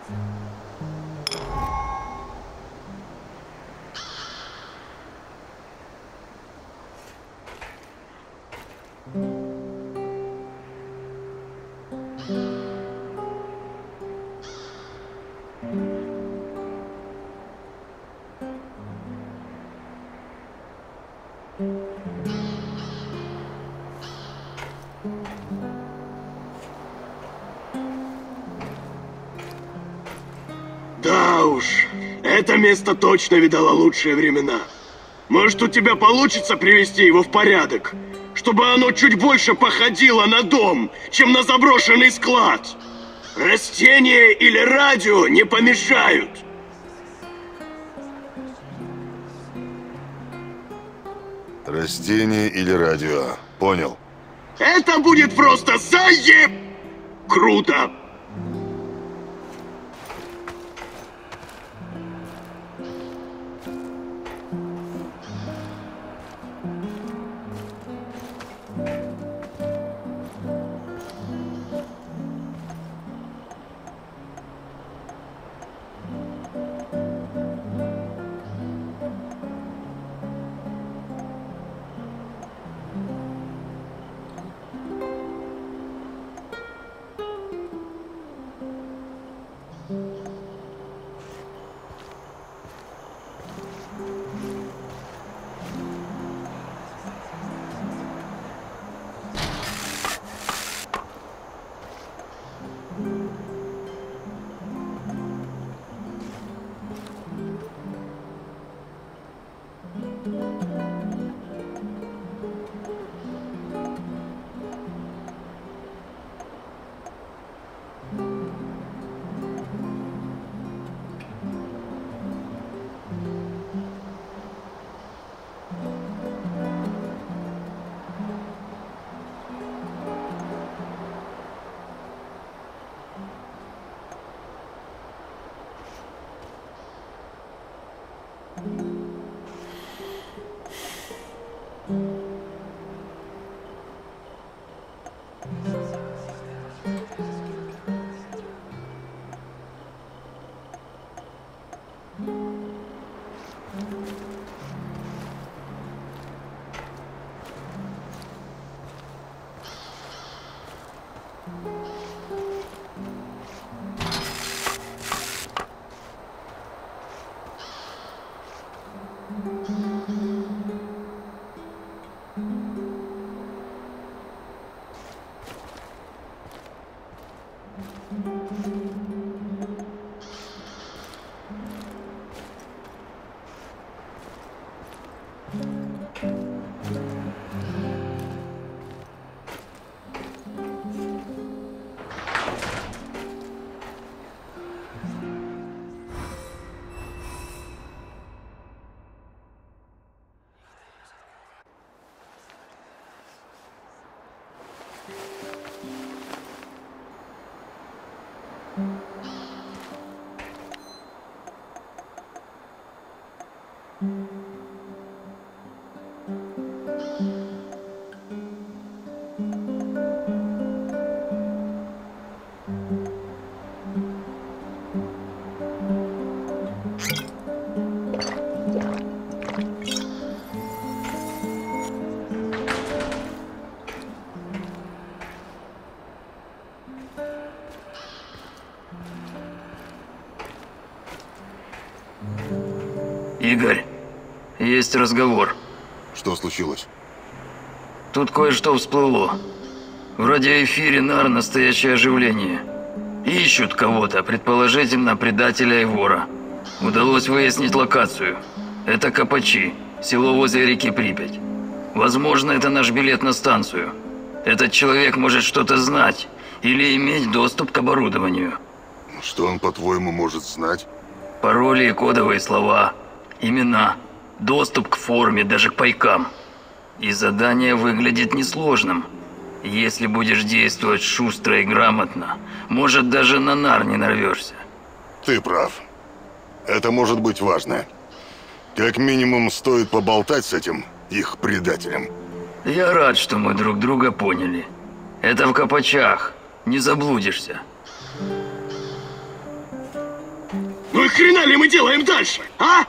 Да уж, это место точно видало лучшие времена. Может, у тебя получится привести его в порядок, чтобы оно чуть больше походило на дом, чем на заброшенный склад. Растения или радио не помешают. Растение или радио. Понял. Это будет просто круто. Игорь, есть разговор. Что случилось? Тут кое-что всплыло. В радиоэфире НАР настоящее оживление. Ищут кого-то, предположительно предателя и вора. Удалось выяснить локацию. Это Копачи, село возле реки Припять. Возможно, это наш билет на станцию. Этот человек может что-то знать или иметь доступ к оборудованию. Что он, по-твоему, может знать? Пароли и кодовые слова, имена, доступ к форме, даже к пайкам. И задание выглядит несложным. Если будешь действовать шустро и грамотно, может, даже на НАР не нарвешься. Ты прав. Это может быть важно. Как минимум, стоит поболтать с этим их предателем. Я рад, что мы друг друга поняли. Это в Копачах. Не заблудишься. Ну и хрена ли мы делаем дальше, а?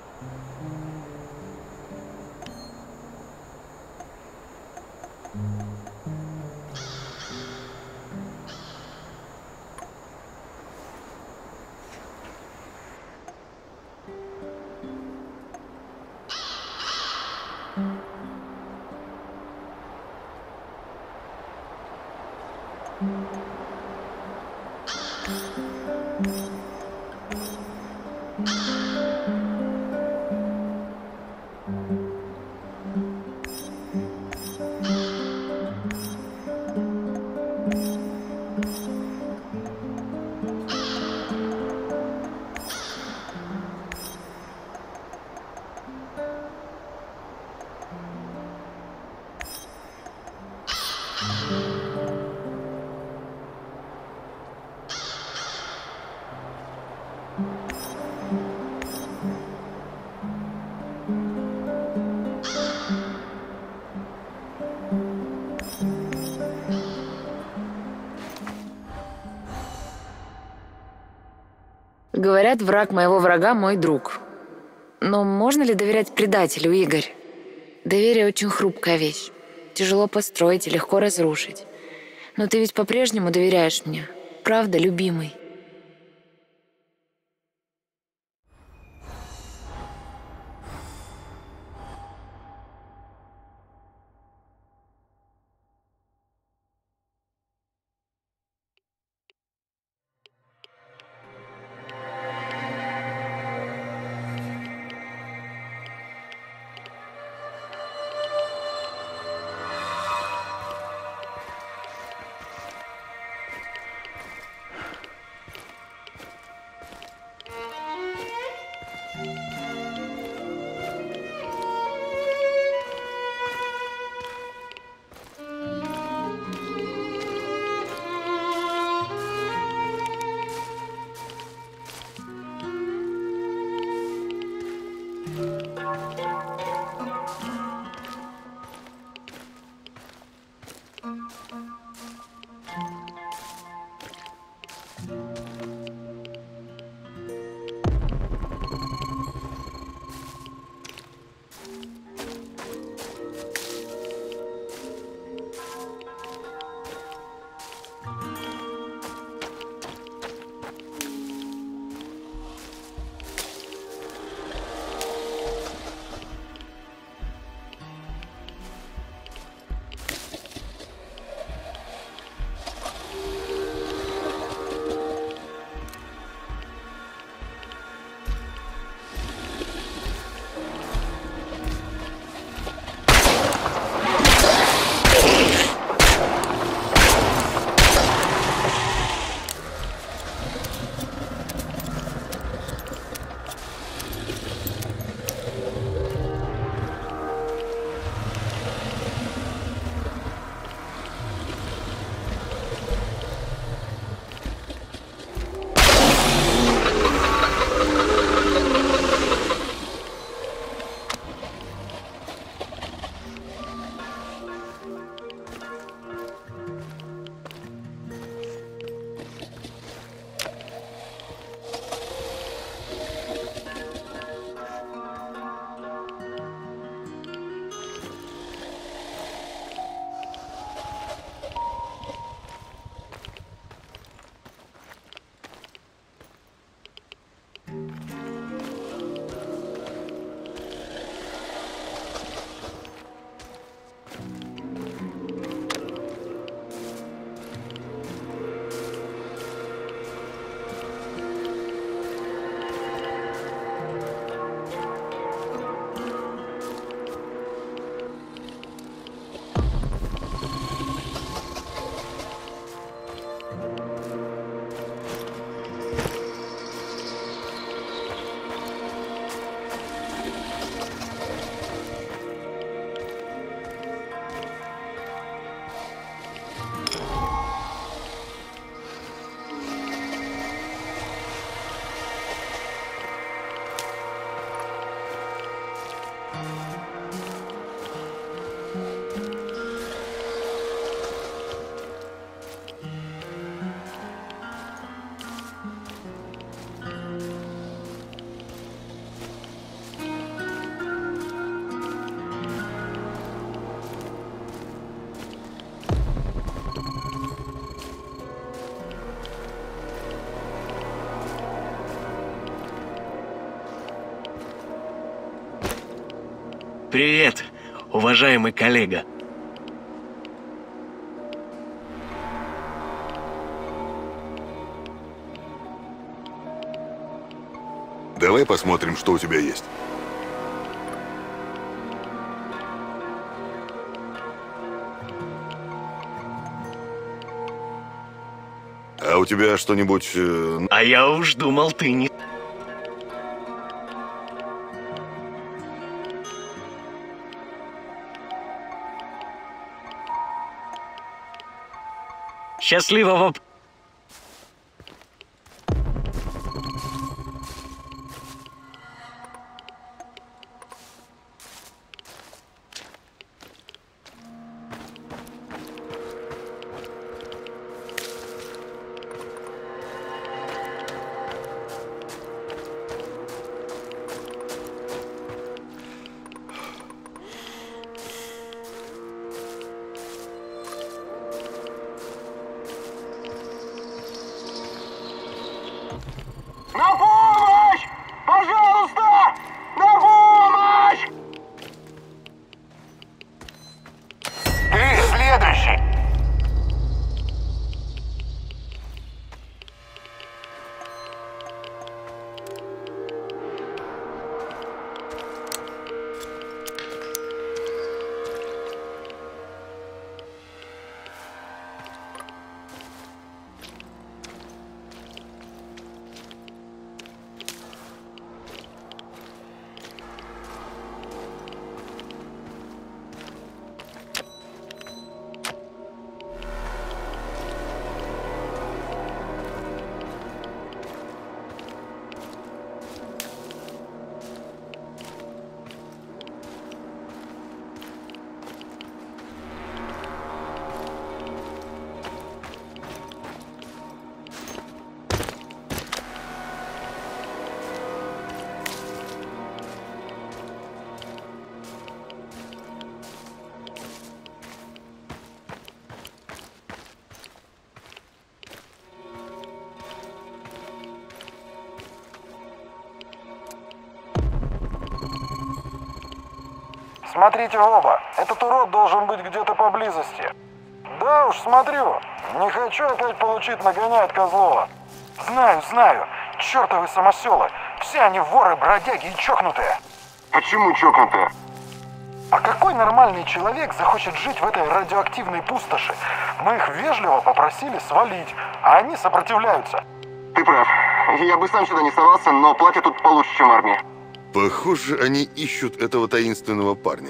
Говорят, враг моего врага – мой друг. Но можно ли доверять предателю, Игорь? Доверие очень хрупкая вещь. Тяжело построить и легко разрушить. Но ты ведь по-прежнему доверяешь мне. Правда, любимый? Привет, уважаемый коллега. Давай посмотрим, что у тебя есть. А у тебя что-нибудь... А я уж думал, ты не... Счастливого... На помощь! Пожалуйста! На помощь! Ты следующий! Смотрите оба, этот урод должен быть где-то поблизости. Да уж, смотрю. Не хочу опять получить нагоняй от Козлова. Знаю. Чертовы самоселы. Все они воры, бродяги и чокнутые. Почему чокнутые? А какой нормальный человек захочет жить в этой радиоактивной пустоши? Мы их вежливо попросили свалить, а они сопротивляются. Ты прав. Я бы сам сюда не совался, но платят тут получше, чем в армии. Похоже, они ищут этого таинственного парня.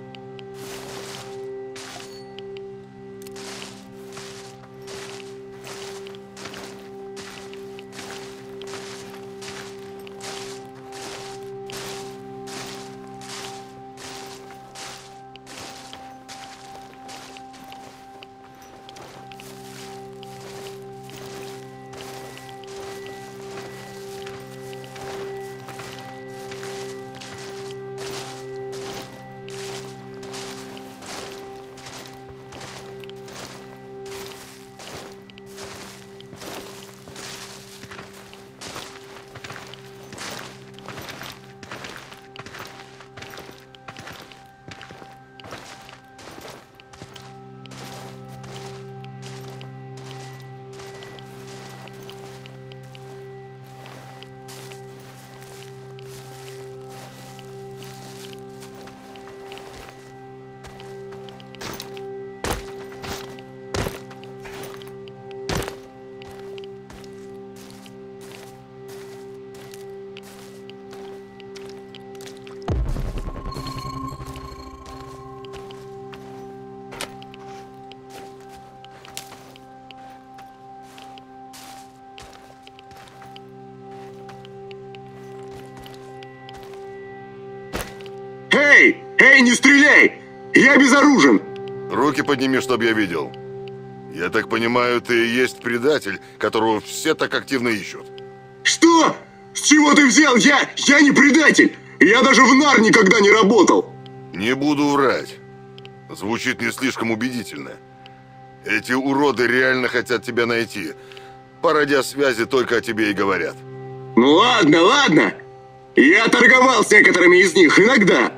Эй, не стреляй! Я безоружен! Руки подними, чтобы я видел. Я так понимаю, ты и есть предатель, которого все так активно ищут. Что? С чего ты взял? Я не предатель! Я даже в НАР никогда не работал! Не буду врать. Звучит не слишком убедительно. Эти уроды реально хотят тебя найти. По радиосвязи только о тебе и говорят. Ну ладно. Я торговал с некоторыми из них иногда.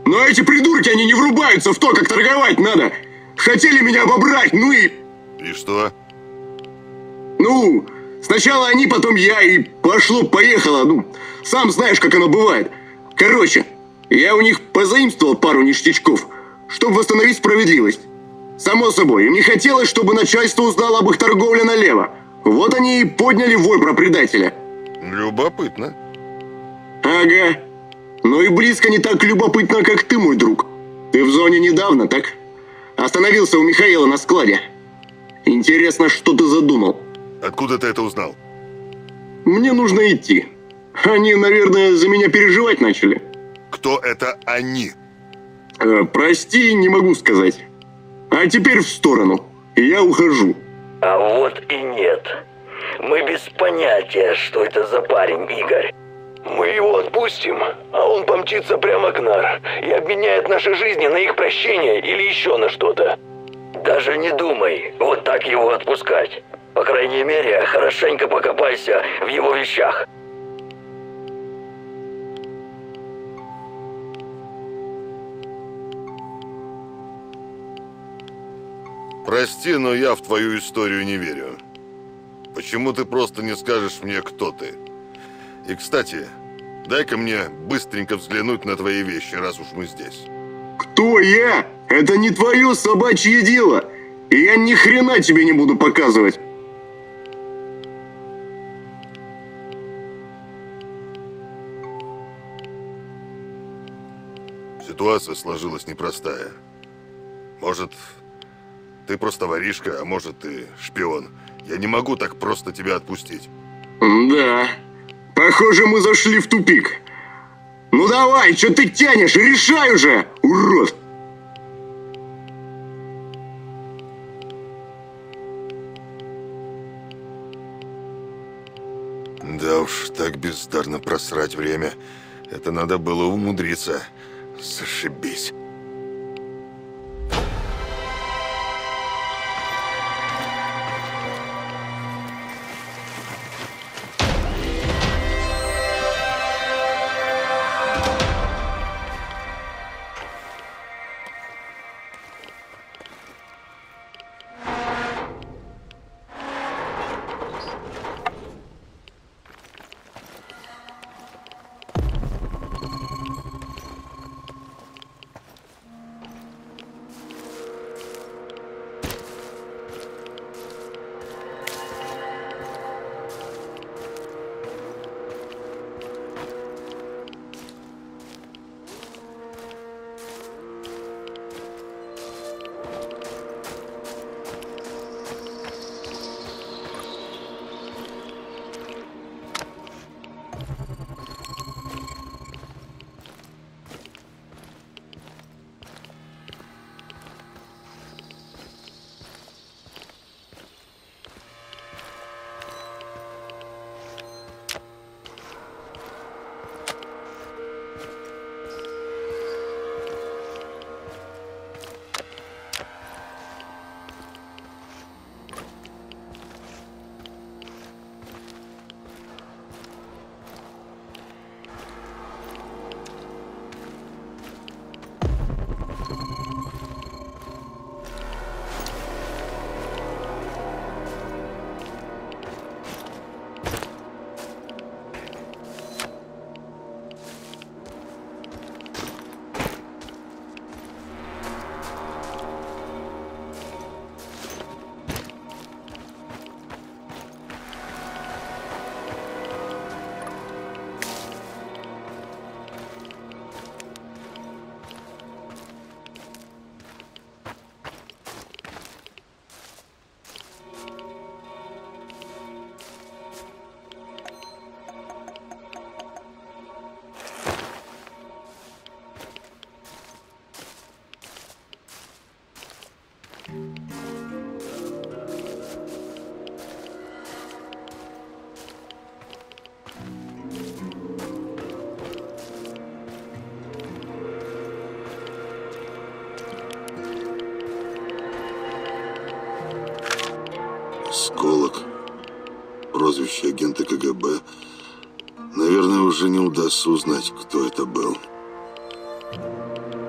Но эти придурки, они не врубаются в то, как торговать надо. Хотели меня обобрать, ну и... И что? Ну, сначала они, потом я, и пошло-поехало. Ну, сам знаешь, как оно бывает. Короче, я у них позаимствовал пару ништячков, чтобы восстановить справедливость. Само собой, им не хотелось, чтобы начальство узнало об их торговле налево. Вот они и подняли вой про предателя. Любопытно. Ага. Но и близко не так любопытно, как ты, мой друг. Ты в зоне недавно, так? Остановился у Михаила на складе. Интересно, что ты задумал? Откуда ты это узнал? Мне нужно идти. Они, наверное, за меня переживать начали. Кто это они? Прости, не могу сказать. А теперь в сторону. Я ухожу. А вот и нет. Мы без понятия, что это за парень, Игорь. Мы его отпустим, а он помчится прямо к Нар и обменяет наши жизни на их прощение или еще на что-то. Даже не думай вот так его отпускать. По крайней мере, хорошенько покопайся в его вещах. Прости, но я в твою историю не верю. Почему ты просто не скажешь мне, кто ты? И, кстати, дай-ка мне быстренько взглянуть на твои вещи, раз уж мы здесь. Кто я? Это не твое собачье дело. И я ни хрена тебе не буду показывать. Ситуация сложилась непростая. Может, ты просто воришка, а может, ты шпион. Я не могу так просто тебя отпустить. Да. Похоже, мы зашли в тупик. Ну давай, что ты тянешь? Решай уже, урод! Да уж, так бездарно просрать время. Это надо было умудриться. Зашибись. Осколок. Прозвище агента КГБ. Наверное, уже не удастся узнать, кто это был.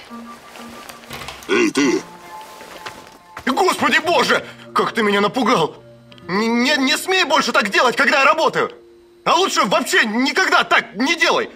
Эй, ты! Господи боже! Как ты меня напугал! Не смей больше так делать, когда я работаю! А лучше вообще никогда так не делай!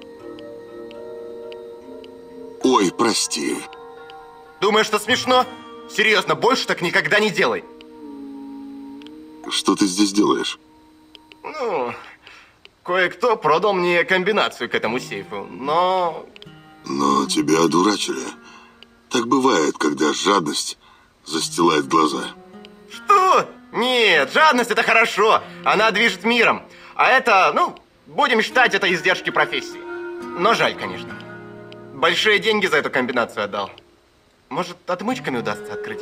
Ой, прости. Думаешь, что смешно? Серьезно, больше так никогда не делай. Что ты здесь делаешь? Ну, кое-кто продал мне комбинацию к этому сейфу, но... Но тебя одурачили. Так бывает, когда жадность застилает глаза. Что? Нет, жадность это хорошо. Она движет миром. А это, ну, будем считать, это издержки профессии. Но жаль, конечно. Большие деньги за эту комбинацию отдал. Может, отмычками удастся открыть?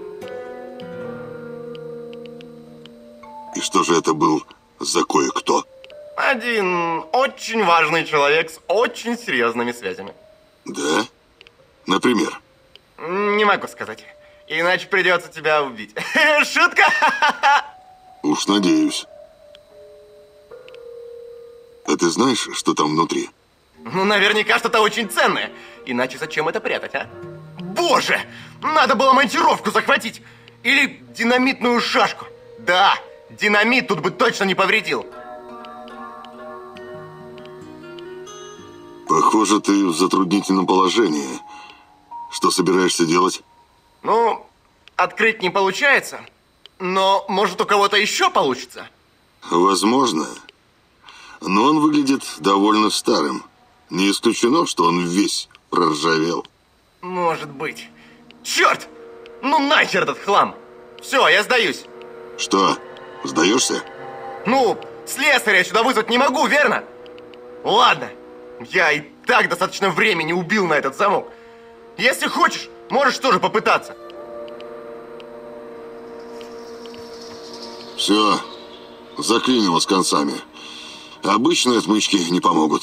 И что же это был за кое-кто? Один очень важный человек с очень серьезными связями. Да? Например? Не могу сказать. Иначе придется тебя убить. Шутка! Уж надеюсь. А ты знаешь, что там внутри? Ну, наверняка что-то очень ценное. Иначе зачем это прятать, а? Боже! Надо было монтировку захватить! Или динамитную шашку. Да, динамит тут бы точно не повредил. Похоже, ты в затруднительном положении. Что собираешься делать? Ну, открыть не получается. Но, может, у кого-то еще получится? Возможно. Но он выглядит довольно старым. Не исключено, что он весь проржавел. Может быть. Черт! Ну нахер этот хлам! Все, я сдаюсь. Что, сдаешься? Ну, слесаря сюда вызвать не могу, верно? Ладно. Я и так достаточно времени убил на этот замок. Если хочешь, можешь тоже попытаться. Все, заклинь его с концами. Обычные отмычки не помогут.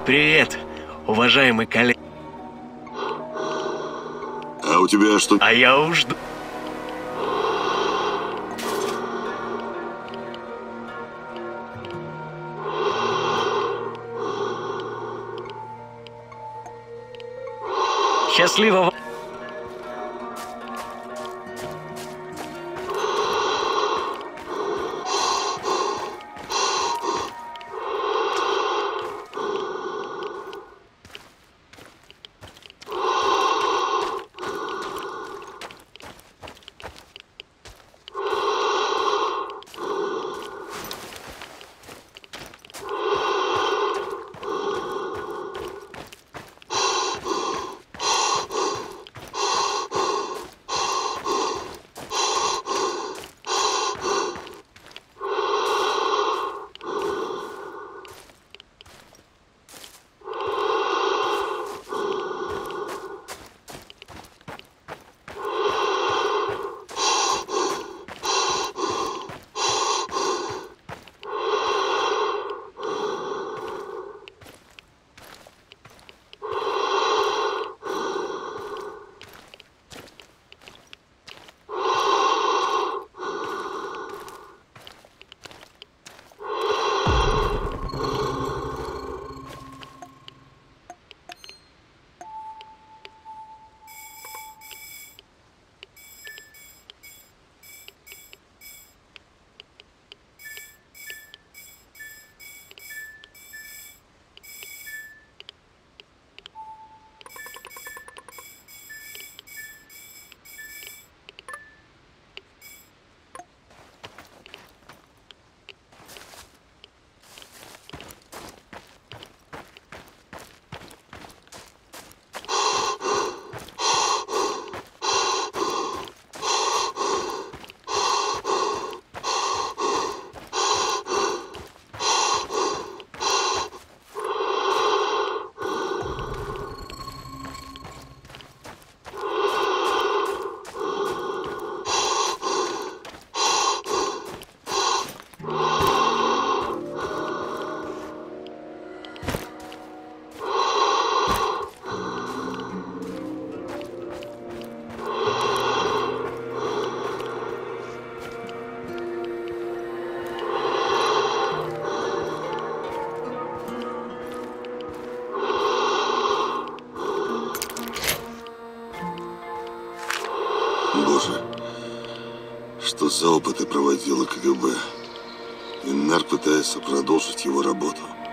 Привет, уважаемый коллега. А у тебя что? А я уж... Счастливого... Боже, что за опыты проводила КГБ? Иннар пытается продолжить его работу.